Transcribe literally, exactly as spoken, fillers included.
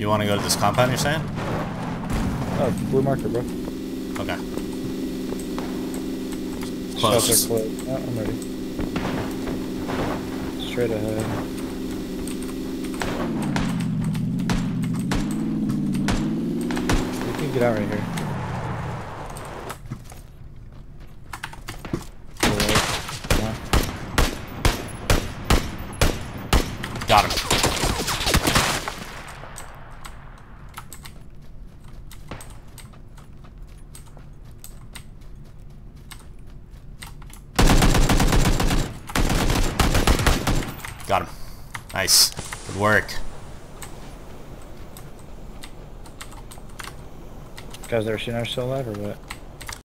You want to go to this compound, you're saying? Oh, blue marker, bro. Okay. Close. Close. Close. Oh, I'm ready. Straight ahead. We can get out right here. Got him. Got him. Nice. Good work. Guys that are shooting are still alive or what?